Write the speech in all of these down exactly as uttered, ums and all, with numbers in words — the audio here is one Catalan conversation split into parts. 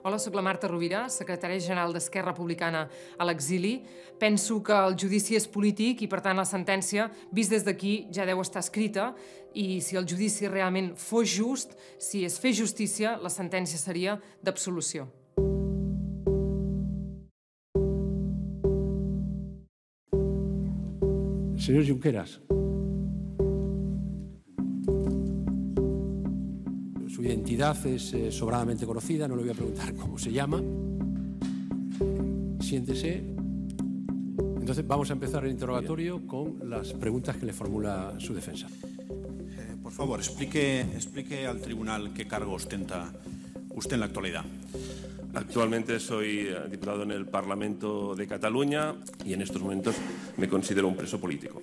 Hola, soc la Marta Rovira, secretària general d'Esquerra Republicana a l'exili. Penso que el judici és polític i, per tant, la sentència, vist des d'aquí, ja deu estar escrita i si el judici realment fos just, si es fes justícia, la sentència seria d'absolució. Señor Junqueras, su identidad es eh, sobradamente conocida, no le voy a preguntar cómo se llama. Siéntese. Entonces vamos a empezar el interrogatorio con las preguntas que le formula su defensa. Eh, por favor, explique, explique al tribunal qué cargo ostenta usted en la actualidad. Actualmente soy diputado en el Parlamento de Cataluña y en estos momentos me considero un preso político.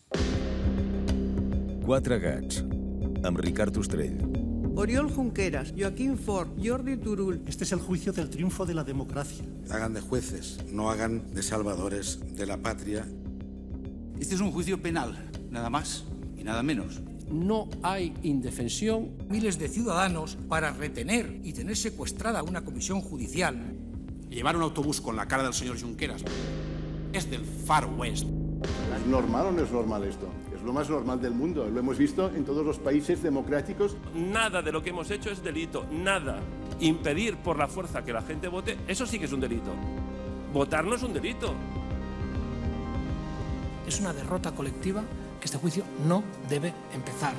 Quatre gats, amb Ricard Ostrell. Oriol Junqueras, Joaquín Fort, Jordi Turull. Este es el juicio del triunfo de la democracia. Hagan de jueces, no hagan de salvadores de la patria. Este es un juicio penal, nada más y nada menos. No hay indefensión. Miles de ciudadanos para retener y tener secuestrada una comisión judicial. Llevar un autobús con la cara del señor Junqueras es del Far West. ¿Es normal o no es normal esto? Es lo más normal del mundo. Lo hemos visto en todos los países democráticos. Nada de lo que hemos hecho es delito, nada. Impedir por la fuerza que la gente vote, eso sí que es un delito. Votar no es un delito. Es una derrota colectiva que este juicio no debe empezar.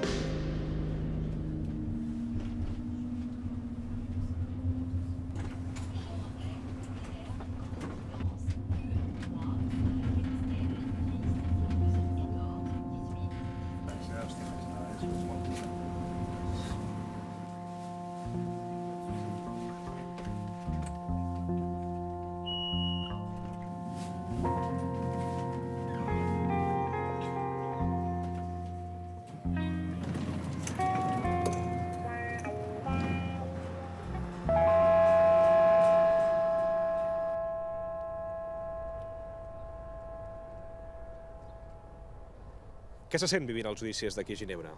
Què se sent vivint els judicis d'aquí a Ginebra?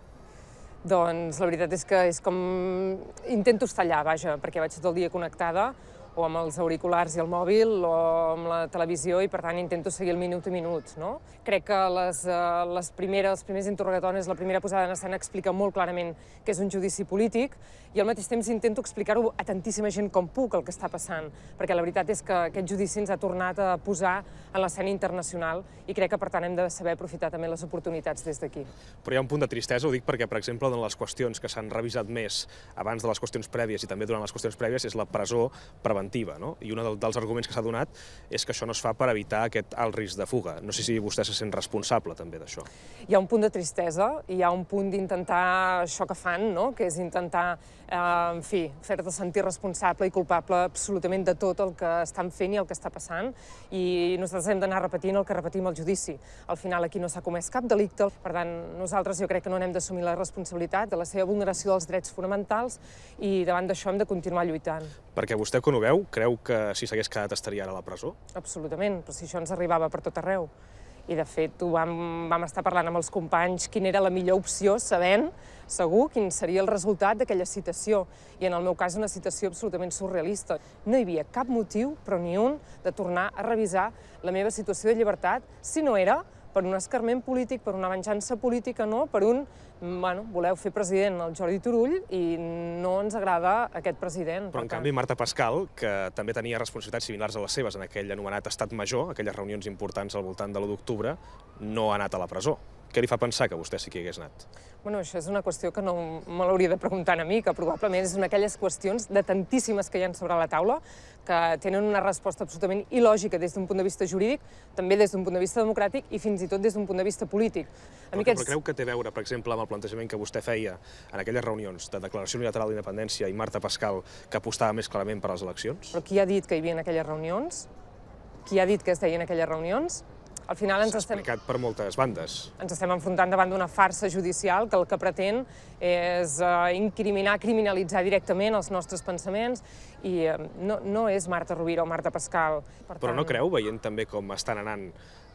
Doncs la veritat és que és com... Intento estar allà, vaja, perquè vaig tot el dia connectada, o amb els auriculars i el mòbil, o amb la televisió, i per tant intento seguir el minut a minut, no? Crec que les, uh, les primeres, els primers interrogatoris, la primera posada en escena explica molt clarament que és un judici polític, i al mateix temps intento explicar-ho a tantíssima gent com puc el que està passant, perquè la veritat és que aquest judici ens ha tornat a posar en l'escena internacional i crec que per tant hem de saber aprofitar també les oportunitats des d'aquí. Però hi ha un punt de tristesa, ho dic perquè, per exemple, en les qüestions que s'han revisat més abans de les qüestions prèvies i també durant les qüestions prèvies és la presó preventiva, no? I un dels arguments que s'ha donat és que això no es fa per evitar aquest alt risc de fuga. No sé si vostè se sent responsable també d'això. Hi ha un punt de tristesa, hi ha un punt d'intentar això que fan, no? Que és intentar, eh, en fi, fer-te sentir responsable i culpable absolutament de tot el que estan fent i el que està passant, i nosaltres hem d'anar repetint el que repetim al judici. Al final aquí no s'ha comès cap delicte, per tant nosaltres jo crec que no n'hem d'assumir la responsabilitat de la seva vulneració dels drets fonamentals i davant d'això hem de continuar lluitant. Perquè vostè, quan ho veu, creu que si s'hagués quedat estaria ara a la presó? Absolutament, però si això ens arribava per tot arreu. I de fet ho vam, vam estar parlant amb els companys quina era la millor opció, sabent segur quin seria el resultat d'aquella citació. I en el meu cas una citació absolutament surrealista. No hi havia cap motiu, però ni un, de tornar a revisar la meva situació de llibertat si no era per un escarment polític, per una venjança política, no, per un, bueno, voleu fer president el Jordi Turull i no ens agrada aquest president. Però en canvi Marta Pascal, que també tenia responsabilitats similars a les seves en aquell anomenat estat major, aquelles reunions importants al voltant de l'u d'octubre, no ha anat a la presó. Què li fa pensar que vostè sí que hi hagués anat? Bueno, això és una qüestió que no me l'hauria de preguntar a mi, que probablement és una d'aquelles qüestions de tantíssimes que hi ha sobre la taula que tenen una resposta absolutament il·lògica des d'un punt de vista jurídic, també des d'un punt de vista democràtic i fins i tot des d'un punt de vista polític. Però, aquests... però creu que té a veure, per exemple, amb el plantejament que vostè feia en aquelles reunions de declaració unilateral d'independència i Marta Pascal, que apostava més clarament per les eleccions? Però qui ha dit que hi havia en aquelles reunions? Qui ha dit que es deien aquelles reunions? Al final ens estem... S'ha explicat per moltes bandes. Ens estem enfrontant davant d'una farsa judicial que el que pretén és incriminar, criminalitzar directament els nostres pensaments i no, no és Marta Rovira o Marta Pascal. Però no creu, veient també com estan anant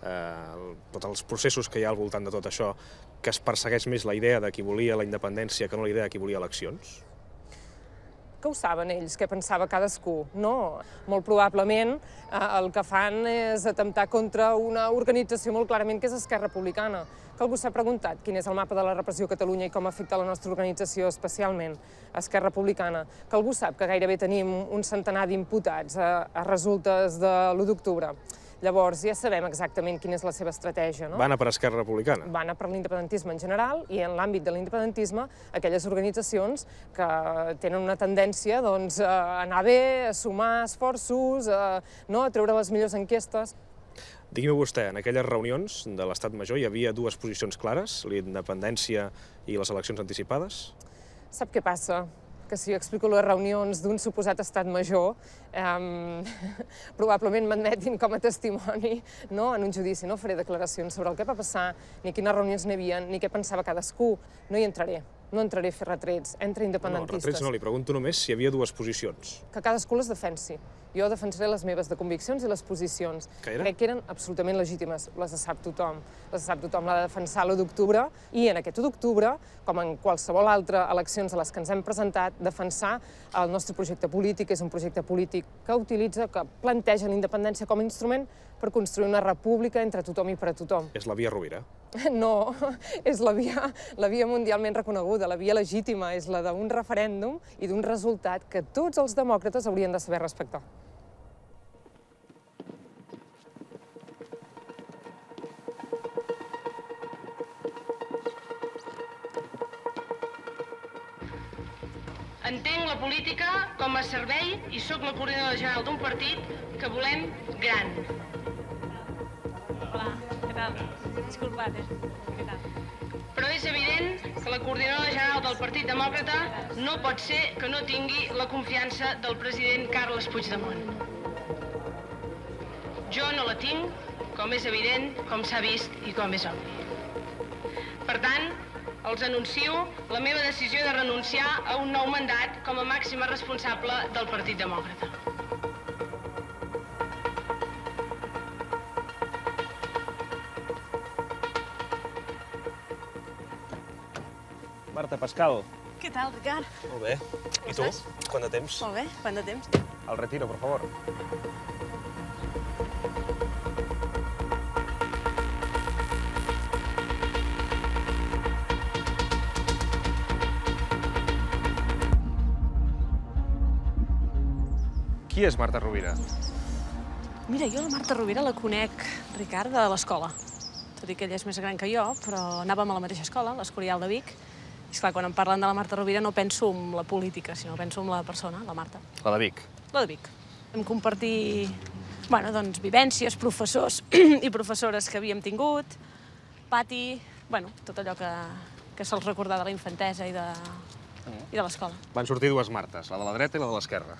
eh, tots els processos que hi ha al voltant de tot això, que es persegueix més la idea de qui volia la independència que no la idea de qui volia eleccions? que ho saben ells, què pensava cadascú. No, molt probablement el que fan és atemptar contra una organització molt clarament que és Esquerra Republicana. Que algú s'ha preguntat quin és el mapa de la repressió a Catalunya i com afecta la nostra organització especialment, Esquerra Republicana. Que algú sap que gairebé tenim un centenar d'imputats a resultes de l'u d'octubre. Llavors, ja sabem exactament quina és la seva estratègia. Va anar per Esquerra Republicana? Va anar per l'independentisme en general i en l'àmbit de l'independentisme aquelles organitzacions que tenen una tendència a anar bé, a sumar esforços, a treure les millors enquestes. Digui-me vostè, en aquelles reunions de l'Estat Major hi havia dues posicions clares, la independència i les eleccions anticipades? Sap què passa? Que si jo explico les reunions d'un suposat estat major, probablement m'admetin com a testimoni en un judici. No faré declaracions sobre el que va passar, ni quines reunions n'hi havia, ni què pensava cadascú. No hi entraré. No entraré a fer retrets entre independentistes. No, retrets no, li pregunto només si hi havia dues posicions. Que cadascú les defensi. Jo defensaré les meves de conviccions i les posicions. Que eren? Crec que eren absolutament legítimes. Les sap tothom. Les sap tothom. L'ha de defensar l'u d'octubre i en aquest u d'octubre, com en qualsevol altra eleccions a les que ens hem presentat, defensar el nostre projecte polític. És un projecte polític que utilitza, que planteja la independència com a instrument per construir una república entre tothom i per a tothom. És la via Rovira? No, és la via, la via mundialment reconeguda, la via legítima, és la d'un referèndum i d'un resultat que tots els demòcrates haurien de saber respectar. Entenc la política com a servei i sóc la coordinadora general d'un partit que volem gran. Hola, què tal? Disculpad, què tal? Però és evident que la coordinadora general del Partit Demòcrata no pot ser que no tingui la confiança del president Carles Puigdemont. Jo no la tinc, com és evident, com s'ha vist i com és obvi. Per tant, els anuncio la meva decisió de renunciar a un nou mandat com a màxima responsable del Partit Demòcrata. Marta Pascal. Què tal, Ricard? Molt bé. I tu? Quant de temps? Molt bé, quant de temps? El retiro, per favor. Qui és Marta Rovira? Mira, jo la Marta Rovira la conec, Ricard, de l'escola. Tot i que ella és més gran que jo, però anàvem a la mateixa escola, l'Escorial de Vic. I esclar, quan em parlen de la Marta Rovira no penso en la política, sinó penso en la persona, la Marta. La de Vic? La de Vic. Vam compartir, bueno, doncs, vivències, professors i professores que havíem tingut, pati, bueno, tot allò que, que sols recordar de la infantesa i de, i de l'escola. Van sortir dues Martes, la de la dreta i la de l'esquerra.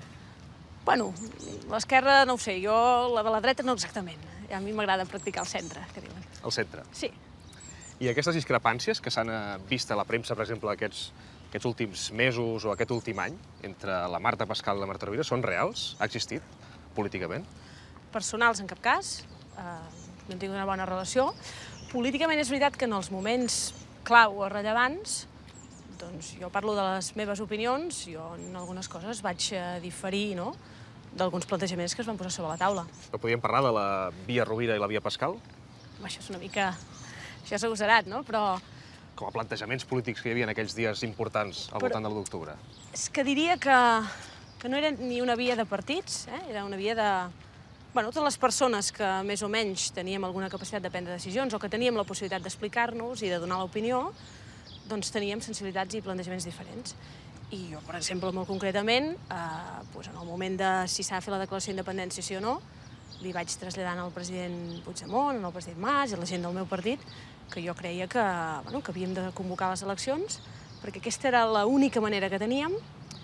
Bueno, l'esquerra no ho sé, jo la de la dreta no exactament. A mi m'agrada practicar el centre, que diuen. El centre? Sí. I aquestes discrepàncies que s'han vist a la premsa, per exemple, aquests, aquests últims mesos o aquest últim any, entre la Marta Pascal i la Marta Rovira, són reals? Ha existit políticament? Personals, en cap cas. Eh, no hem tingut una bona relació. Políticament és veritat que en els moments clau o rellevants, doncs jo parlo de les meves opinions, jo en algunes coses vaig diferir, no?, d'alguns plantejaments que es van posar sobre la taula. Però podríem parlar de la via Rovira i la via Pascal? Això és una mica... Això és agosarat, no? Però... Com a plantejaments polítics que hi havia en aquells dies importants al voltant de l'u d'octubre. És que diria que, que no era ni una via de partits, eh? Era una via de... Bueno, totes les persones que més o menys teníem alguna capacitat de prendre decisions o que teníem la possibilitat d'explicar-nos i de donar l'opinió, doncs teníem sensibilitats i plantejaments diferents. I jo, per exemple, molt concretament, eh, doncs en el moment de si s'ha de fer la declaració d'independència sí o no, li vaig traslladant al president Puigdemont, al president Mas i a la gent del meu partit que jo creia que, bueno, que havíem de convocar les eleccions perquè aquesta era l'única manera que teníem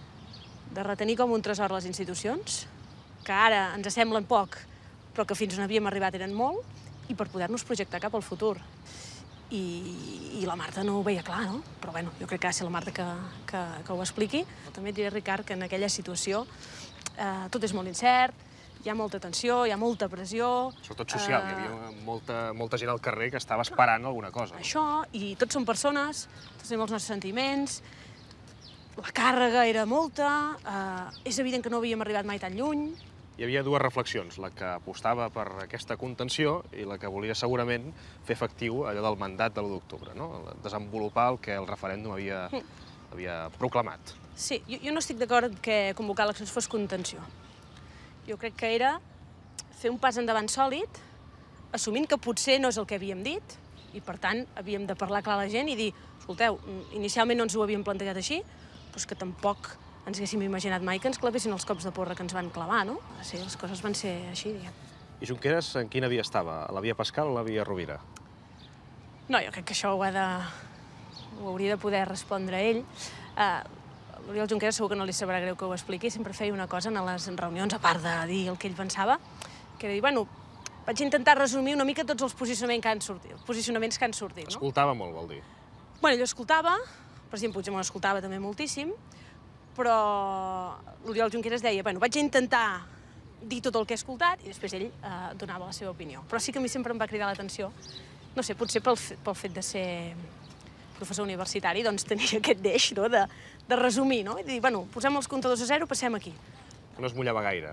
de retenir com un tresor les institucions, que ara ens semblen poc, però que fins on havíem arribat eren molt, i per poder-nos projectar cap al futur. I, i la Marta no ho veia clar, no? Però bueno, jo crec que ha de ser la Marta que, que, que ho expliqui. També et diré, Ricard, que en aquella situació eh, tot és molt incert, hi ha molta tensió, hi ha molta pressió... Sobretot social, hi havia molta, molta gent al carrer que estava esperant alguna cosa. Això, i tots som persones, tots tenim els nostres sentiments... la càrrega era molta, és evident que no havíem arribat mai tan lluny. Hi havia dues reflexions, la que apostava per aquesta contenció i la que volia segurament fer efectiu allò del mandat de l'u d'octubre, desenvolupar el que el referèndum havia proclamat. Sí, jo no estic d'acord que convocar eleccions fos contenció. Jo crec que era fer un pas endavant sòlid, assumint que potser no és el que havíem dit, i per tant havíem de parlar clar a la gent i dir, escolteu, inicialment no ens ho havíem plantejat així, però és que tampoc ens haguéssim imaginat mai que ens clavessin els cops de porra que ens van clavar, no? Sí, les coses van ser així, diguem. I Junqueras en quina via estava? A la via Pascal o a la via Rovira? No, jo crec que això ho ha de... ho hauria de poder respondre ell. L'Oriol Junqueras segur que no li sabrà greu que ho expliqui, sempre feia una cosa en les reunions, a part de dir el que ell pensava, que era dir, bueno, vaig intentar resumir una mica tots els posicionaments que han sortit, els posicionaments que han sortit, no? Escoltava molt, vol dir. Bueno, ell escoltava, el president Puigdemont escoltava també moltíssim, però l'Oriol Junqueras deia, bueno, vaig intentar dir tot el que he escoltat i després ell donava la seva opinió. Però sí que a mi sempre em va cridar l'atenció, no sé, potser pel fet de ser professor universitari, doncs tenia aquest deix de resumir, no? I de dir, bueno, posem els comptadors a zero, passem aquí. No es mullava gaire.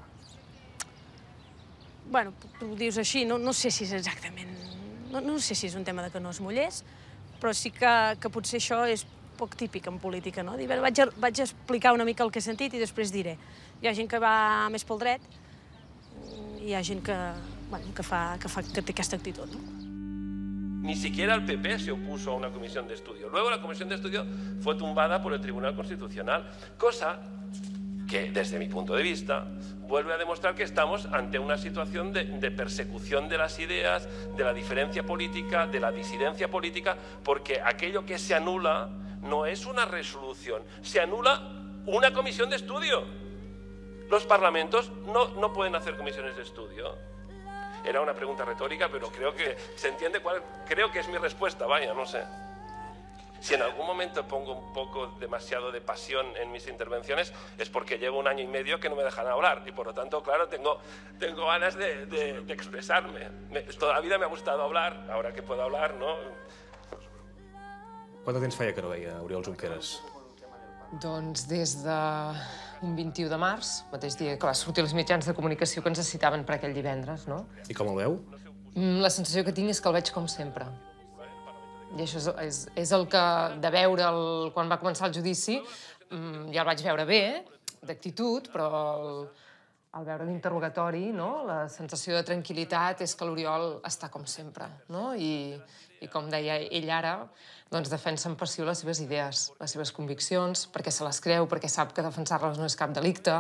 Bueno, tu ho dius així, no sé si és exactament... No sé si és un tema de que no es mullés, però sí que potser això és poc típic en política, no? Vaig explicar una mica el que he sentit i després diré. Hi ha gent que va més pel dret i hi ha gent que té aquesta actitud, no? Ni siquiera el P P se opuso a una comisión de estudio. Luego la comisión de estudio fue tumbada por el Tribunal Constitucional, cosa que, desde mi punto de vista, vuelve a demostrar que estamos ante una situación de, de persecución de las ideas, de la diferencia política, de la disidencia política, porque aquello que se anula no es una resolución, se anula una comisión de estudio. Los parlamentos no, no pueden hacer comisiones de estudio. Era una pregunta retórica, pero creo que se entiende cuál, creo que es mi respuesta, vaya, no sé. Si en algún momento pongo un poco demasiado de pasión en mis intervenciones es porque llevo un año y medio que no me dejan hablar y por lo tanto, claro, tengo, tengo ganas de, de, de expresarme. Me, toda la vida me ha gustado hablar, ahora que puedo hablar, ¿no? Quant de temps feia que no veia Oriol Junqueras? Doncs des d'un vint-i-u de març, mateix dia que va sortir als mitjans de comunicació que ens citaven per aquell divendres, no? I com el veu? La sensació que tinc és que el veig com sempre. I això és el que, de veure'l quan va començar el judici, ja el vaig veure bé, d'actitud, però al veure l'interrogatori, la sensació de tranquil·litat és que l'Oriol està com sempre, no? I com deia ell ara, doncs defensa amb passió les seves idees, les seves conviccions, perquè se les creu, perquè sap que defensar-les no és cap delicte,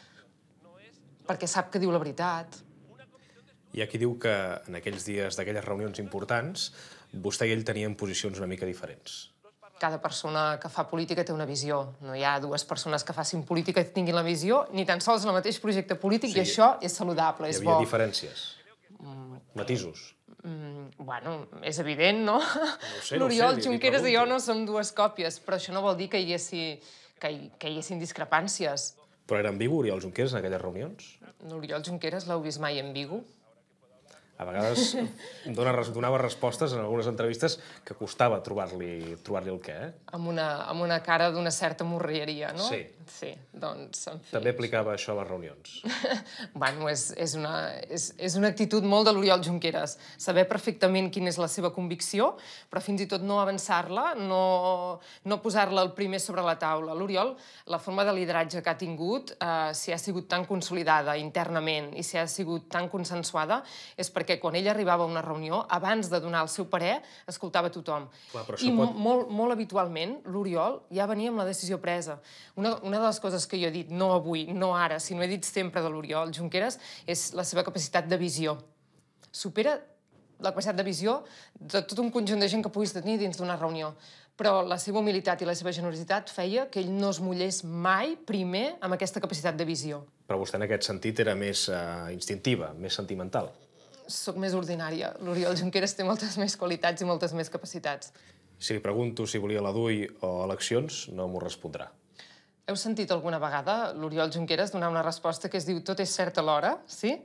perquè sap que diu la veritat. Hi ha qui diu que en aquells dies d'aquelles reunions importants vostè i ell tenien posicions una mica diferents. Cada persona que fa política té una visió. No hi ha dues persones que facin política i tinguin la visió, ni tan sols en el mateix projecte polític, i això és saludable, és bo. Hi havia diferències, matisos. Bueno, és evident, no? L'Oriol Junqueras i jo no som dues còpies, però això no vol dir que hi haguessin discrepàncies. Però era ambigu Oriol Junqueras en aquelles reunions? L'Oriol Junqueras l'heu vist mai ambigu? A vegades donava respostes en algunes entrevistes que costava trobar-li el què, eh? Amb una cara d'una certa morrieria, no? Sí. Sí, doncs, en fi... També aplicava això a les reunions. Bueno, és una actitud molt de l'Oriol Junqueras. Saber perfectament quina és la seva convicció, però fins i tot no avançar-la, no posar-la el primer sobre la taula. L'Oriol, la forma de lideratge que ha tingut, si ha sigut tan consolidada internament i si ha sigut tan consensuada, és perquè quan ell arribava a una reunió, abans de donar el seu parer, escoltava tothom. I molt habitualment, l'Oriol ja venia amb la decisió presa. Una de les coses que jo he dit, no avui, no ara, sinó he dit sempre de l'Oriol Junqueras, és la seva capacitat de visió. Supera la capacitat de visió de tot un conjunt de gent que puguis tenir dins d'una reunió. Però la seva humilitat i la seva generositat feia que ell no es mullés mai primer amb aquesta capacitat de visió. Però vostè en aquest sentit era més instintiva, més sentimental. Soc més ordinària. L'Oriol Junqueras té moltes més qualitats i moltes més capacitats. Si li pregunto si volia la D U I o eleccions, no m'ho respondrà. Heu sentit alguna vegada l'Oriol Junqueras donar una resposta que es diu tot és cert alhora, sí?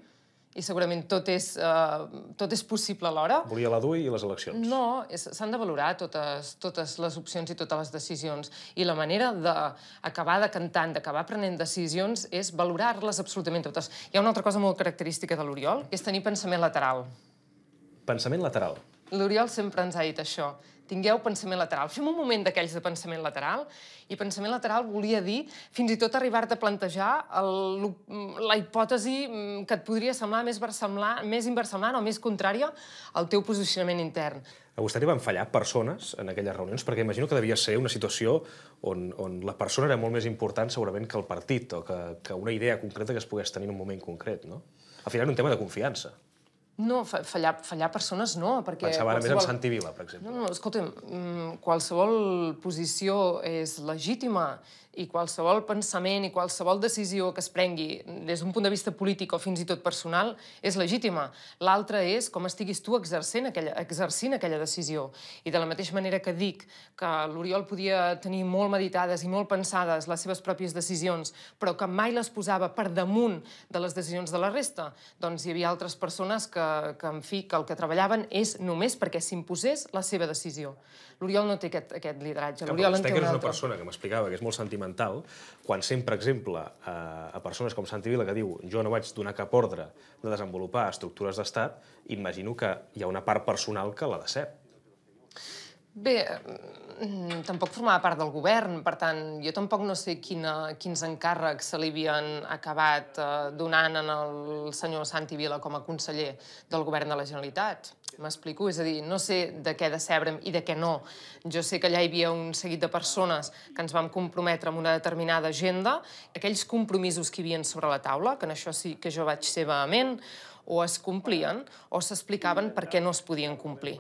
i segurament tot és, uh, tot és possible alhora. Volia la D U I i les eleccions. No, s'han de valorar totes, totes les opcions i totes les decisions. I la manera d'acabar decantant, d'acabar prenent decisions, és valorar-les absolutament totes. Hi ha una altra cosa molt característica de l'Oriol, que és tenir pensament lateral. Pensament lateral. L'Oriol sempre ens ha dit això. Tingueu pensament lateral. Fem un moment d'aquells de pensament lateral, i pensament lateral volia dir fins i tot arribar-te a plantejar el, la hipòtesi que et podria semblar més, més inversemblant o més contrària al teu posicionament intern. A vostè li van fallar persones en aquelles reunions? Perquè imagino que devia ser una situació on, on la persona era molt més important segurament que el partit o que, que una idea concreta que es pogués tenir en un moment concret, no? Al final era un tema de confiança. No, fallar, fallar persones no, perquè... Pensava ara qualsevol... més en Santi Vila, per exemple. No, no, escolta'm, qualsevol posició és legítima i qualsevol pensament i qualsevol decisió que es prengui des d'un punt de vista polític o fins i tot personal és legítima. L'altre és com estiguis tu exercint aquella, exercint aquella decisió. I de la mateixa manera que dic que l'Oriol podia tenir molt meditades i molt pensades les seves pròpies decisions, però que mai les posava per damunt de les decisions de la resta, doncs hi havia altres persones que, que en fi, que el que treballaven és només perquè s'imposés la seva decisió. L'Oriol no té aquest, aquest lideratge. L'Oriol en té un altre. Vostè que és una persona que m'explicava que és molt sentimental, quan sent, per exemple, a, a persones com Santi Vila que diu jo no vaig donar cap ordre de desenvolupar estructures d'estat, imagino que hi ha una part personal que la decep. Bé, tampoc formava part del govern, per tant, jo tampoc no sé quina, quins encàrrecs se li havien acabat eh, donant en el senyor Santi Vila com a conseller del govern de la Generalitat. M'explico? És a dir, no sé de què decebre'm i de què no. Jo sé que allà hi havia un seguit de persones que ens vam comprometre amb una determinada agenda. Aquells compromisos que hi havia sobre la taula, que en això sí que jo vaig ser vehement, o es complien o s'explicaven per què no es podien complir.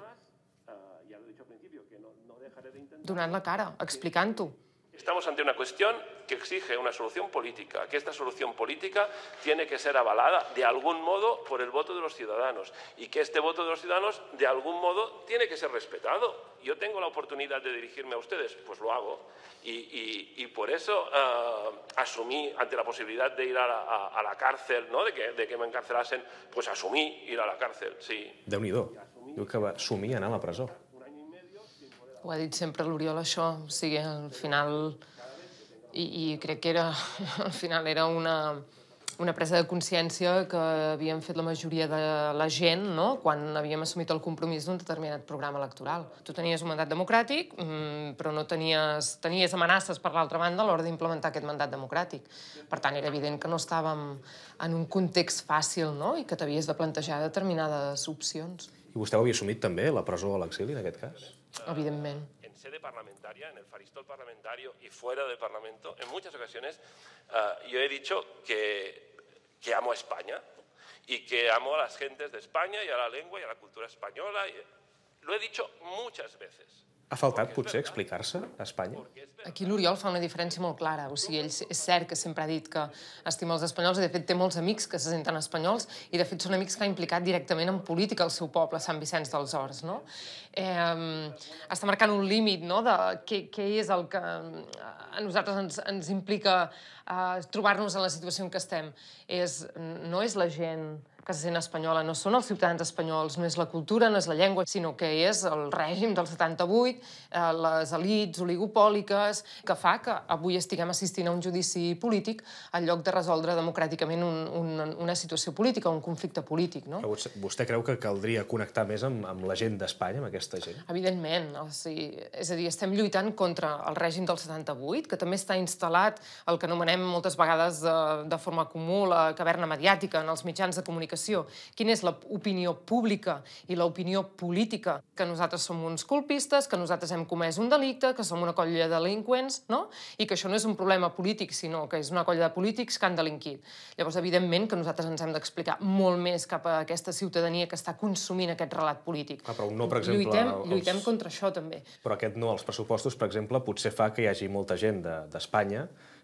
Donant la cara, explicant-ho. Estamos ante una cuestión que exige una solución política, que esta solución política tiene que ser avalada de algún modo por el voto de los ciudadanos y que este voto de los ciudadanos de algún modo tiene que ser respetado. Yo tengo la oportunidad de dirigirme a ustedes, pues lo hago y, y, y por eso uh, asumí ante la posibilidad de ir a la, a, a la cárcel, ¿no? de, que, de que me encarcelasen, pues asumí ir a la cárcel, sí. Déu-n'hi-do, diu que va assumir anar a la presó. Ho ha dit sempre l'Oriol, això. O sigui, al final... I, i crec que era, al final era una, una presa de consciència que havíem fet la majoria de la gent, no?, quan havíem assumit el compromís d'un determinat programa electoral. Tu tenies un mandat democràtic, però no tenies, tenies amenaces per l'altra banda a l'hora d'implementar aquest mandat democràtic. Per tant, era evident que no estàvem en un context fàcil, no?, i que t'havies de plantejar determinades opcions. I vostè ho havia assumit també, la presó a l'exili, en aquest cas? Evidentment. En sede parlamentaria, en el faristol parlamentario y fuera del Parlamento, en muchas ocasiones uh, yo he dicho que, que amo a España y que amo a las gentes de España y a la lengua y a la cultura española. Y lo he dicho muchas veces. Ha faltat, potser, explicar-se a Espanya? Aquí l'Oriol fa una diferència molt clara. O sigui, ell és cert que sempre ha dit que estima els espanyols i, de fet, té molts amics que se senten espanyols i, de fet, són amics que ha implicat directament en política al seu poble, Sant Vicenç dels Horts, no? Eh, està marcant un límit, no?, de què, què és el que a nosaltres ens, ens implica eh, trobar-nos en la situació en què estem. És, no és la gent que se sent espanyola, no són els ciutadans espanyols, no és la cultura, no és la llengua, sinó que és el règim del setanta-vuit, eh, les elits oligopòliques, que fa que avui estiguem assistint a un judici polític en lloc de resoldre democràticament un, un, una situació política, un conflicte polític, no? Vostè, vostè creu que caldria connectar més amb, amb la gent d'Espanya, amb aquesta gent? Evidentment. O sigui, és a dir, estem lluitant contra el règim del setanta-vuit, que també està instal·lat el que anomenem moltes vegades de, de forma comú la caverna mediàtica en els mitjans de comunicació. Quina és l'opinió pública i l'opinió política? Que nosaltres som uns colpistes, que nosaltres hem comès un delicte, que som una colla de delinqüents, no? I que això no és un problema polític, sinó que és una colla de polítics que han delinquit. Llavors, evidentment, que nosaltres ens hem d'explicar molt més cap a aquesta ciutadania que està consumint aquest relat polític. Ah, però un no, per exemple... Lluitem, els... lluitem contra això, també. Però aquest no als pressupostos, per exemple, potser fa que hi hagi molta gent d'Espanya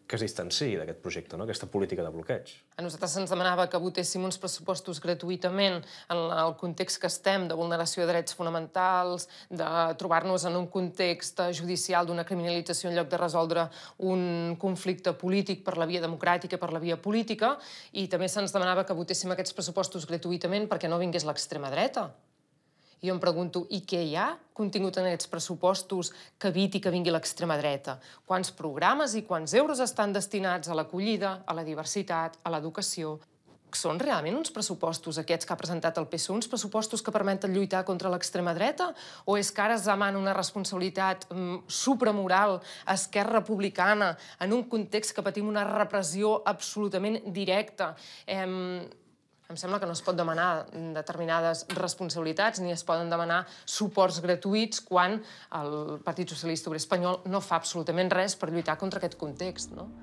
que es distanciï d'aquest projecte, aquesta política de bloqueig. A nosaltres se'ns demanava que votéssim uns pressupostos gratuïtament en el context que estem de vulneració de drets fonamentals, de trobar-nos en un context judicial d'una criminalització en lloc de resoldre un conflicte polític per la via democràtica, per la via política, i també se'ns demanava que votéssim aquests pressupostos gratuïtament perquè no vingués l'extrema dreta. I jo em pregunto, i què hi ha contingut en aquests pressupostos que eviti que vingui l'extrema dreta? Quants programes i quants euros estan destinats a l'acollida, a la diversitat, a l'educació? Són realment uns pressupostos aquests que ha presentat el P S O E, uns pressupostos que permeten lluitar contra l'extrema dreta? O és que ara es demana una responsabilitat supramoral a Esquerra Republicana en un context que patim una repressió absolutament directa? Em sembla que no es pot demanar determinades responsabilitats ni es poden demanar suports gratuïts quan el Partit Socialista Obrer Espanyol no fa absolutament res per lluitar contra aquest context, no?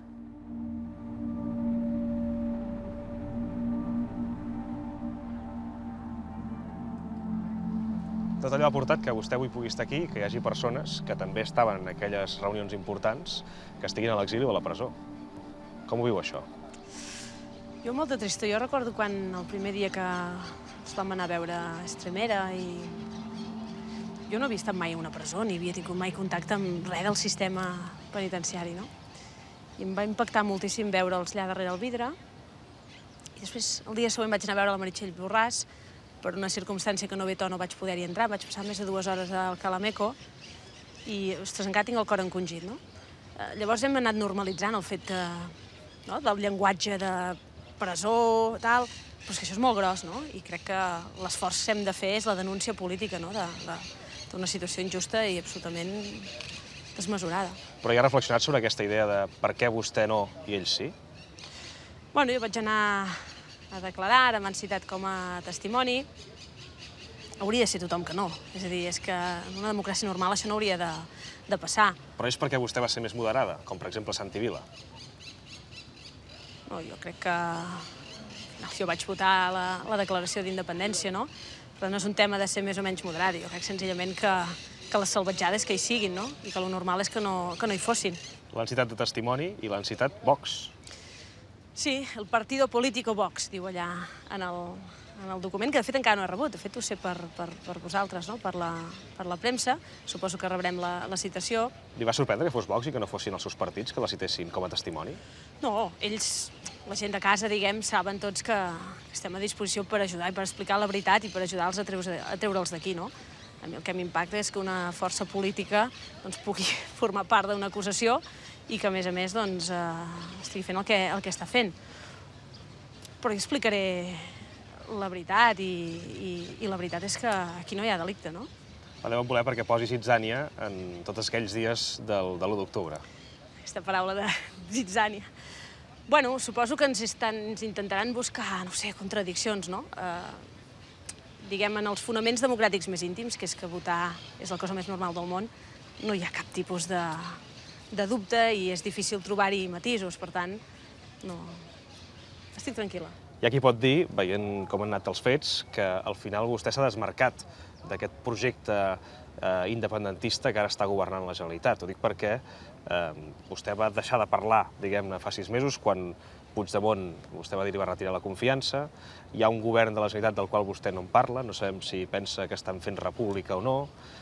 Tot allò ha portat que vostè avui pugui estar aquí, que hi hagi persones que també estaven en aquelles reunions importants que estiguin a l'exili o a la presó. Com ho viu, això? Jo molta tristor. Jo recordo quan el primer dia que ens vam anar a veure Estremera i jo no havia estat mai a una presó ni havia tingut mai contacte amb res del sistema penitenciari, no? I em va impactar moltíssim veure'ls allà darrere el vidre i després el dia següent vaig anar a veure la Meritxell Borràs per una circumstància que no ve to no vaig poder-hi entrar, vaig passar més de dues hores al Calameco i, ostres, encara tinc el cor encongit, no? Llavors hem anat normalitzant el fet del llenguatge de presó, tal, però és que això és molt gros, no? I crec que l'esforç que hem de fer és la denúncia política, no?, d'una situació injusta i absolutament desmesurada. Però hi ha reflexionat sobre aquesta idea de per què vostè no i ells sí? Bueno, jo vaig anar a declarar, ara m'han citat com a testimoni. Hauria de ser tothom que no. És a dir, és que en una democràcia normal això no hauria de passar. Però és perquè vostè va ser més moderada, com per exemple Santi Vila. No, jo crec que... Jo vaig votar la declaració d'independència, no? Però no és un tema de ser més o menys moderat. Jo crec senzillament que les salvatjades que hi siguin, no? I que el normal és que no hi fossin. L'han citat de testimoni i l'han citat Vox. Sí, el partido político Vox, diu allà en el document, que de fet encara no he rebut. De fet ho sé per vosaltres, no? Per la premsa. Suposo que rebrem la citació. Li va sorprendre que fos Vox i que no fossin els seus partits que la citessin com a testimoni? No, ells, la gent de casa, diguem, saben tots que estem a disposició per ajudar i per explicar la veritat i per ajudar-los a treure'ls d'aquí, no? A mi el que m'impacta és que una força política pugui formar part d'una acusació i que, a més a més, estigui fent el que està fent. Però jo explicaré la veritat i la veritat és que aquí no hi ha delicte, no? La vam voler perquè posi zitzània en tots aquells dies de l'u d'octubre. Aquesta paraula de zitzània. Bueno, suposo que ens intentaran buscar, no sé, contradiccions, no? Diguem, en els fonaments democràtics més íntims, que és que votar és la cosa més normal del món, no hi ha cap tipus de dubte i és difícil trobar-hi matisos, per tant, no... Estic tranquil·la. Hi ha qui pot dir, veient com han anat els fets, que al final vostè s'ha desmarcat d'aquest projecte independentista que ara està governant la Generalitat. Ho dic perquè vostè va deixar de parlar, diguem-ne, fa sis mesos, quan Puigdemont, vostè va dir, va retirar la confiança. Hi ha un govern de la Generalitat del qual vostè no en parla, no sabem si pensa que estan fent república o no.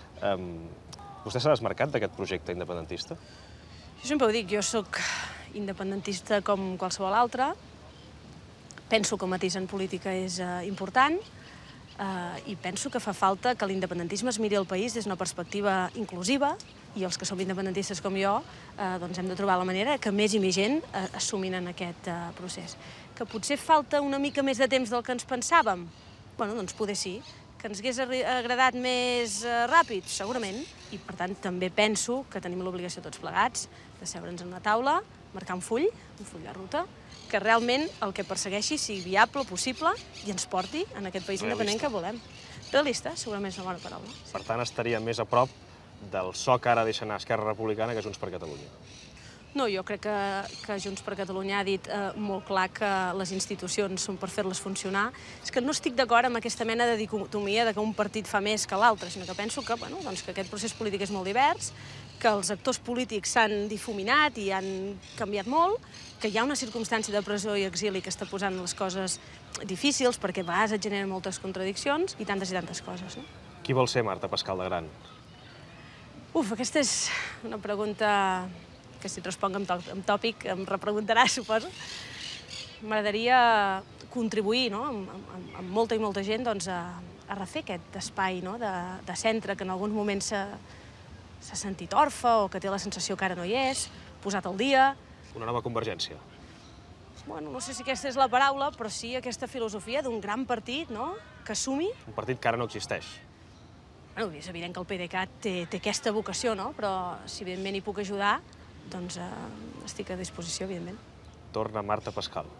Vostè s'ha desmarcat d'aquest projecte independentista? Jo sempre ho dic, jo soc independentista com qualsevol altre. Penso que el matís en política és important i penso que fa falta que l'independentisme es miri el país des d'una perspectiva inclusiva i els que som independentistes com jo hem de trobar la manera que més i més gent assumin en aquest procés. Que potser falta una mica més de temps del que ens pensàvem? Bueno, doncs poder sí. Que ens hagués agradat més ràpid? Segurament. I per tant també penso que tenim l'obligació tots plegats de seure'ns en una taula, marcar un full, un full de ruta, que realment el que persegueixi sigui viable, possible i ens porti en aquest país independent que volem. Realista, segurament és una bona paraula. Per tant, estaria més a prop del so que ara deixa anar Esquerra Republicana que Junts per Catalunya. No, jo crec que Junts per Catalunya ha dit molt clar que les institucions són per fer-les funcionar. És que no estic d'acord amb aquesta mena de dicotomia que un partit fa més que l'altre, sinó que penso que aquest procés polític és molt divers, que els actors polítics s'han difuminat i han canviat molt, que hi ha una circumstància de presó i exili que està posant les coses difícils perquè a vegades et generen moltes contradiccions i tantes i tantes coses. Qui vol ser Marta Pascal de gran? Uf, aquesta és una pregunta que si et responc amb tòpic em repreguntaràs, suposo. M'agradaria contribuir amb molta i molta gent a refer aquest espai de centre que en alguns moments s'ha sentit orfe o que té la sensació que ara no hi és, posat al dia. Una nova convergència? Bueno, no sé si aquesta és la paraula, però sí aquesta filosofia d'un gran partit que sumi. Un partit que ara no existeix. És evident que el PDeCAT té aquesta vocació, però si evidentment hi puc ajudar, doncs estic a disposició, evidentment. Torna Marta Pascal.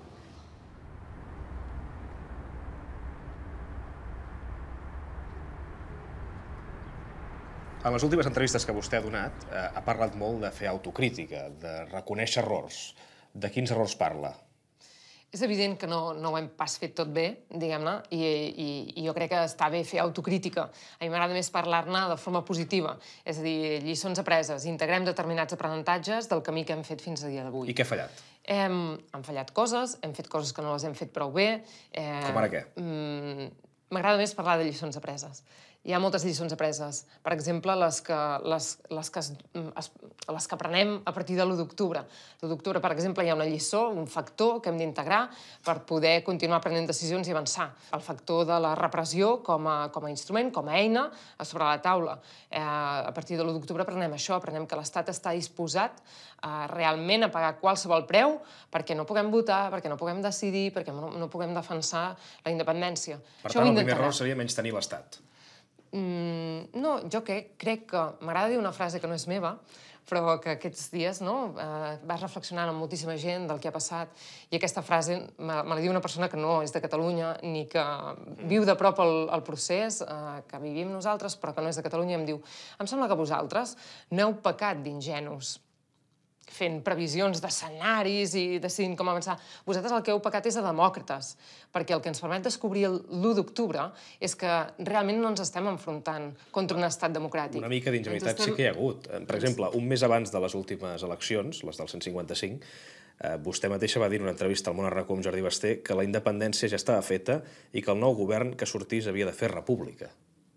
En les últimes entrevistes que vostè ha donat, ha parlat molt de fer autocrítica, de reconèixer errors. De quins errors parla? És evident que no ho hem pas fet tot bé, diguem-ne, i jo crec que està bé fer autocrítica. A mi m'agrada més parlar-ne de forma positiva, és a dir, lliçons apreses, integrem determinats aprenentatges del camí que hem fet fins a dia d'avui. I què ha fallat? Han fallat coses, hem fet coses que no les hem fet prou bé. Com ara què? M'agrada més parlar de lliçons apreses. Hi ha moltes lliçons apreses. Per exemple, les que aprenem a partir de l'u d'octubre. L'u d'octubre, per exemple, hi ha una lliçó, un factor que hem d'integrar per poder continuar prenent decisions i avançar. El factor de la repressió com a instrument, com a eina, sobre la taula. A partir de l'u d'octubre aprenem això, aprenem que l'Estat està disposat realment a pagar qualsevol preu perquè no puguem votar, perquè no puguem decidir, perquè no puguem defensar la independència. Per tant, el primer error seria menystenir l'Estat. No, jo crec que m'agrada dir una frase que no és meva, però que aquests dies vas reflexionant amb moltíssima gent del que ha passat i aquesta frase me la diu una persona que no és de Catalunya ni que viu de prop el procés que vivim nosaltres però que no és de Catalunya i em diu em sembla que vosaltres no heu pecat d'ingenus fent previsions d'escenaris i decidint com avançar. Vosaltres el que heu pecat és a demòcrates, perquè el que ens permet descobrir l'u d'octubre és que realment no ens estem enfrontant contra un estat democràtic. Una mica d'ingenuïtat sí que hi ha hagut. Per exemple, un mes abans de les últimes eleccions, les del cent cinquanta-cinc, vostè mateixa va dir en una entrevista al Món Arracó amb Jordi Basté que la independència ja estava feta i que el nou govern que sortís havia de fer república.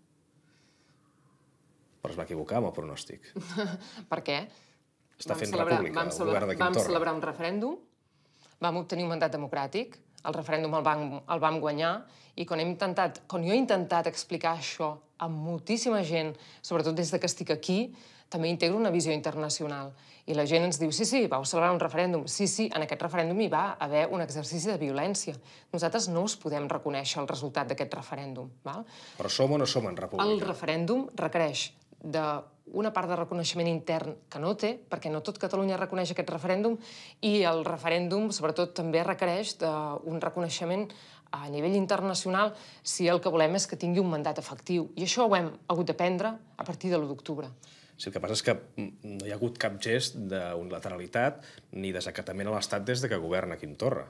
Però es va equivocar amb el pronòstic. Per què? Està fent república, el govern de Quim Torra. Vam celebrar un referèndum, vam obtenir un mandat democràtic, el referèndum el vam guanyar, i quan jo he intentat explicar això a moltíssima gent, sobretot des que estic aquí, també integro una visió internacional. I la gent ens diu, sí, sí, vau celebrar un referèndum. Sí, sí, en aquest referèndum hi va haver un exercici de violència. Nosaltres no us podem reconèixer el resultat d'aquest referèndum. Però som o no som en república? El referèndum requereix d'una part de reconeixement intern que no té, perquè no tot Catalunya reconeix aquest referèndum, i el referèndum, sobretot, també requereix d'un reconeixement a nivell internacional si el que volem és que tingui un mandat efectiu. I això ho hem hagut d'aprendre a partir de l'u d'octubre. Sí, el que passa és que no hi ha hagut cap gest d'unilateralitat ni desacatament a l'Estat des que governa Quim Torra.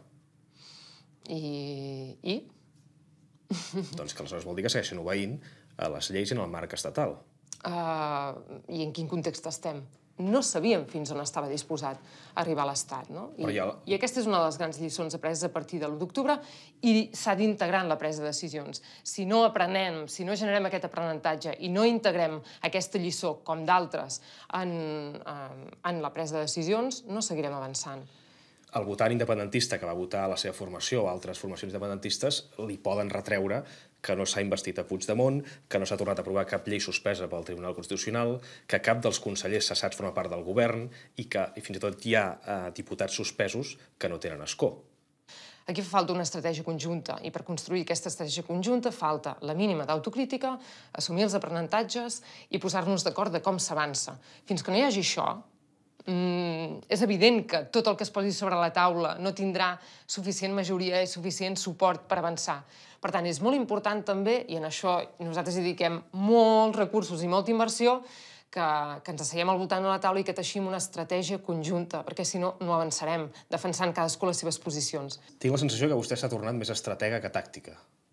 I? I? Doncs que aleshores vol dir que segueixen obeint a les lleis i en el marc estatal. I en quin context estem? No sabíem fins on estava disposat a arribar a l'Estat, no? I aquesta és una de les grans lliçons apreses a partir de l'u d'octubre i s'ha d'integrar en la presa de decisions. Si no aprenem, si no generem aquest aprenentatge i no integrem aquesta lliçó, com d'altres, en la presa de decisions, no seguirem avançant. El votant independentista que va votar a la seva formació o altres formacions independentistes li poden retreure que no s'ha investit a Puigdemont, que no s'ha tornat a aprovar cap llei suspesa pel Tribunal Constitucional, que cap dels consellers cessats forma part del govern i que fins i tot hi ha diputats suspesos que no tenen escó. Aquí fa falta una estratègia conjunta i per construir aquesta estratègia conjunta falta la mínima d'autocrítica, assumir els aprenentatges i posar-nos d'acord de com s'avança. Fins que no hi hagi això, és evident que tot el que es posi sobre la taula no tindrà suficient majoria i suficient suport per avançar. Per tant, és molt important també, i en això nosaltres hi dediquem molts recursos i molta inversió, que ens asseiem al voltant de la taula i que teixim una estratègia conjunta, perquè si no, no avançarem defensant cadascú les seves posicions. Tinc la sensació que vostè s'ha tornat més estratega que tàctica.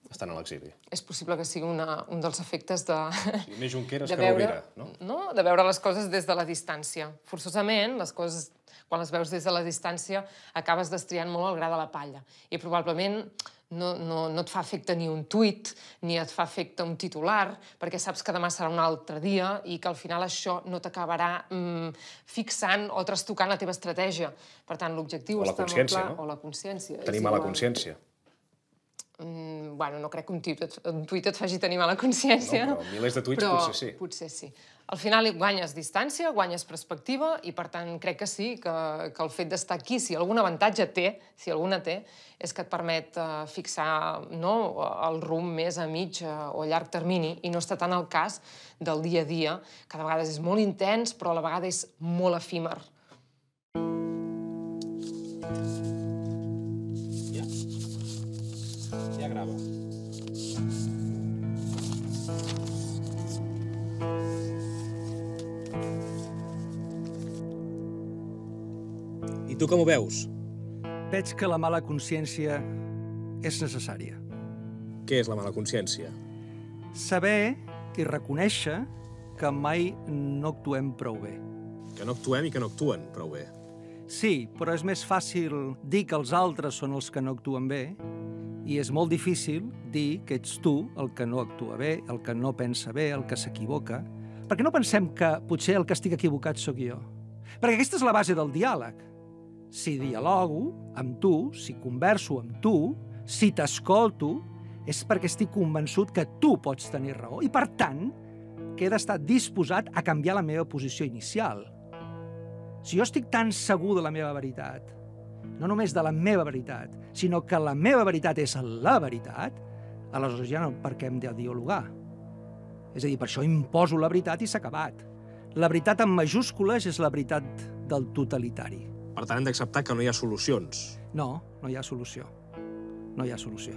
Estan a l'exili. És possible que sigui una, un dels efectes de... Sí, més Junqueras de que veure, Rovira, no? No? De veure les coses des de la distància. Forçosament, les coses, quan les veus des de la distància, acabes destriant molt el gra de la palla. I probablement no, no, no et fa efecte ni un tuit, ni et fa efecte un titular, perquè saps que demà serà un altre dia i que al final això no t'acabarà mm, fixant o trastocant la teva estratègia. Per tant, l'objectiu està molt clar. No? O la consciència. Tenir mala consciència. Mm, bueno, no crec que un tuit, et, un tuit et faci tenir mala consciència. No, però milers de tuits però potser sí. Potser sí. Al final guanyes distància, guanyes perspectiva i, per tant, crec que sí, que, que el fet d'estar aquí, si algun avantatge té, si alguna té, és que et permet uh, fixar no, el rumb més a mig uh, o a llarg termini i no està tant el cas del dia a dia, que de vegades és molt intens, però a la vegada és molt efímer. Ja grava. I tu com ho veus? Veig que la mala consciència és necessària. Què és la mala consciència? Saber i reconèixer que mai no actuem prou bé. Que no actuem i que no actuen prou bé. Sí, però és més fàcil dir que els altres són els que no actuen bé i és molt difícil dir que ets tu el que no actua bé, el que no pensa bé, el que s'equivoca, perquè no pensem que potser el que estic equivocat sóc jo. Perquè aquesta és la base del diàleg. Si dialogo amb tu, si converso amb tu, si t'escolto, és perquè estic convençut que tu pots tenir raó i, per tant, que he d'estar disposat a canviar la meva posició inicial. Si jo estic tan segur de la meva veritat, no només de la meva veritat, sinó que la meva veritat és la veritat, aleshores ja no per què hem de dialogar. És a dir, per això imposo la veritat i s'ha acabat. La veritat en majúscules és la veritat del totalitari. Per tant, hem d'acceptar que no hi ha solucions. No, no hi ha solució. No hi ha solució.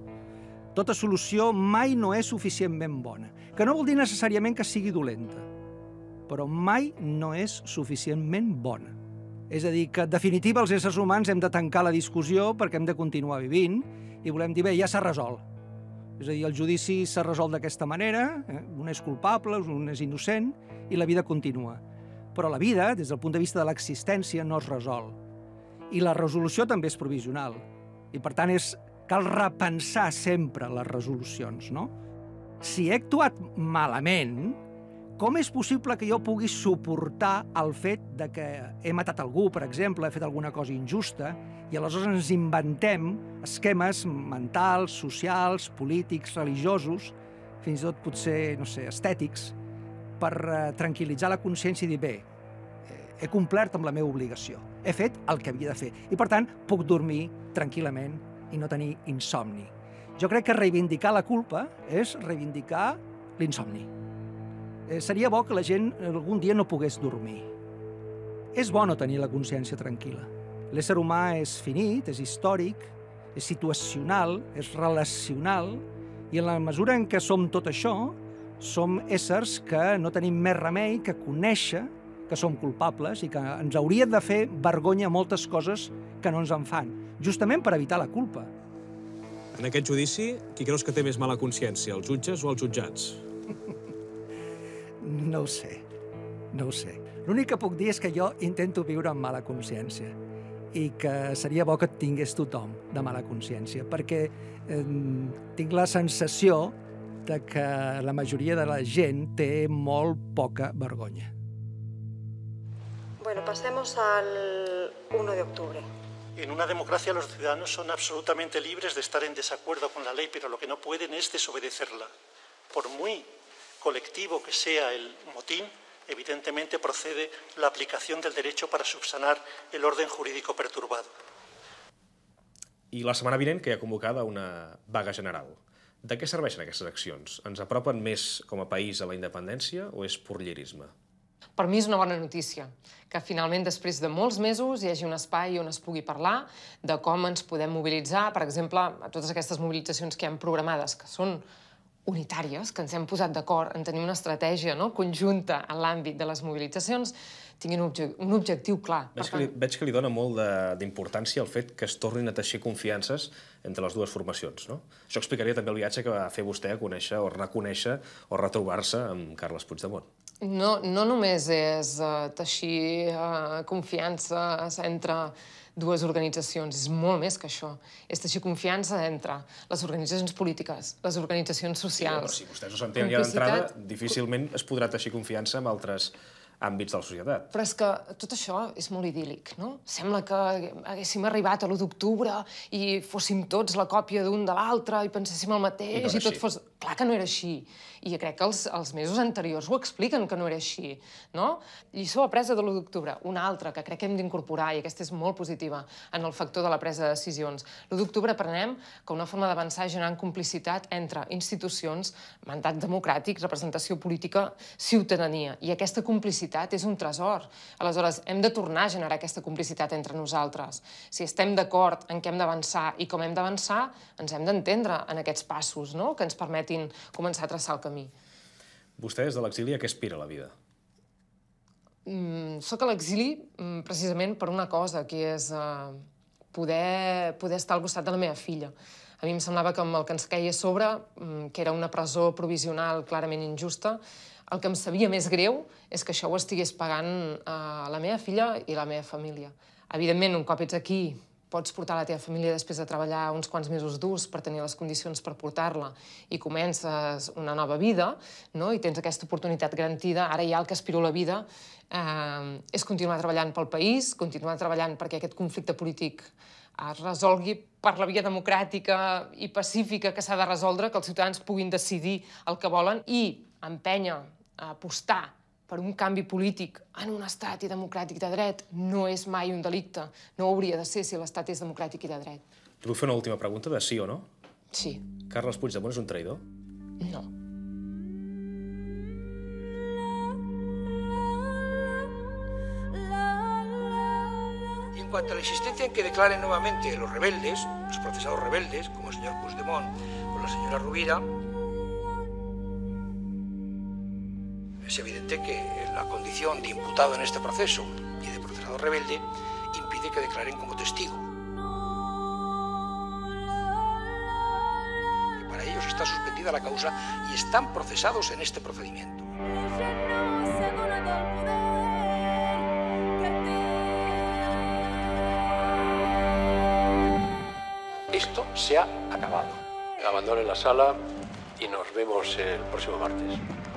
Tota solució mai no és suficientment bona, que no vol dir necessàriament que sigui dolenta, però mai no és suficientment bona. És a dir, que en definitiva els éssers humans hem de tancar la discussió perquè hem de continuar vivint i volem dir, bé, ja s'ha resolt. És a dir, el judici s'ha resolt d'aquesta manera, eh? un és culpable, un és innocent, i la vida continua. Però la vida, des del punt de vista de l'existència, no es resol. I la resolució també és provisional. I, per tant, és, cal repensar sempre les resolucions, no? Si he actuat malament, com és possible que jo pugui suportar el fet de que he matat algú, per exemple, he fet alguna cosa injusta, i aleshores ens inventem esquemes mentals, socials, polítics, religiosos, fins i tot potser, no sé, estètics, per tranquil·litzar la consciència i dir, bé, he complert amb la meva obligació, he fet el que havia de fer, i per tant puc dormir tranquil·lament i no tenir insomni. Jo crec que reivindicar la culpa és reivindicar l'insomni. Seria bo que la gent algun dia no pogués dormir. És bo no tenir la consciència tranquil·la. L'ésser humà és finit, és històric, és situacional, és relacional, i en la mesura en què som tot això, som éssers que no tenim més remei que conèixer que som culpables i que ens haurien de fer vergonya moltes coses que no ens en fan, justament per evitar la culpa. En aquest judici, qui creus que té més mala consciència, els jutges o els jutjats? No ho sé, no ho sé. L'únic que puc dir és que jo intento viure amb mala consciència i que seria bo que et tingués tothom de mala consciència, perquè eh, tinc la sensació de que la majoria de la gent té molt poca vergonya. Bueno, pasemos al uno de octubre. En una democracia los ciudadanos son absolutamente libres de estar en desacuerdo con la ley, pero lo que no pueden es desobedecerla. Por muy colectivo que sea el motín, evidentemente procede la aplicación del derecho para subsanar el orden jurídico perturbado. I la setmana vinent que hi ha convocada una vaga general. De què serveixen aquestes accions? Ens apropen més com a país a la independència o és porllerisme? Per mi és una bona notícia, que finalment després de molts mesos hi hagi un espai on es pugui parlar de com ens podem mobilitzar, per exemple, a totes aquestes mobilitzacions que hi ha programades, que són unitàries, que ens hem posat d'acord en tenir una estratègia conjunta en l'àmbit de les mobilitzacions, tinguin un objectiu clar. Veig que li dona molt d'importància el fet que es tornin a teixir confiances entre les dues formacions. Això explicaria també el viatge que va fer vostè a conèixer o reconèixer o retrobar-se amb Carles Puigdemont. No només és teixir confiances entre dues organitzacions, és molt més que això. És teixir confiança entre les organitzacions polítiques, les organitzacions socials. Si vostès no s'entenen ja d'entrada, difícilment es podrà teixir confiança amb altres àmbits de la societat. Però és que tot això és molt idíl·lic, no? Sembla que haguéssim arribat a l'u d'octubre i fóssim tots la còpia d'un de l'altre i penséssim el mateix i tot fos... Clar que no era així. I crec que els mesos anteriors ho expliquen que no era així, no? Lliçó apresa de l'u d'octubre. Una altra que crec que hem d'incorporar, i aquesta és molt positiva, en el factor de la presa de decisions. L'u d'octubre aprenem que una forma d'avançar és generant complicitat entre institucions, mandat democràtic, representació política, ciutadania. I aquesta complicitat és un tresor. Aleshores, hem de tornar a generar aquesta complicitat entre nosaltres. Si estem d'acord en què hem d'avançar i com hem d'avançar, ens hem d'entendre en aquests passos que ens permetin començar a traçar el camí. Vostè, des de l'exili, a què aspira a la vida? Soc a l'exili precisament per una cosa, que és poder estar al costat de la meva filla. A mi em semblava que amb el que ens queia a sobre, que era una presó provisional clarament injusta, el que em sabia més greu és que això ho estigués pagant la meva filla i la meva família. Evidentment, un cop ets aquí, pots portar la teva família després de treballar uns quants mesos durs per tenir les condicions per portar-la i comences una nova vida i tens aquesta oportunitat garantida. Ara ja el que aspiro a la vida és continuar treballant pel país, continuar treballant perquè aquest conflicte polític es resolgui per la via democràtica i pacífica que s'ha de resoldre, que els ciutadans puguin decidir el que volen i empènyer, apostar per un canvi polític en un estat i democràtic de dret no és mai un delicte. No ho hauria de ser si l'estat és democràtic i de dret. Li vull fer una última pregunta de sí o no? Sí. Carles Puigdemont és un traïdor? No. Y en cuanto a la insistencia en que declaren nuevamente los rebeldes, los procesados rebeldes, como el señor Puigdemont o la señora Rovira, es evidente que la condición de imputado en este proceso y de procesado rebelde impide que declaren como testigo. Y para ellos está suspendida la causa y están procesados en este procedimiento. Esto se ha acabado. Abandonen la sala y nos vemos el próximo martes.